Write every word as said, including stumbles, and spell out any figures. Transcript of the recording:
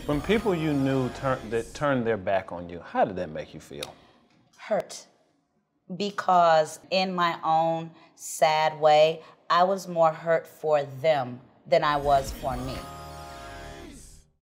When people you knew turn, that turned their back on you, how did that make you feel? Hurt. Because in my own sad way, I was more hurt for them than I was for me.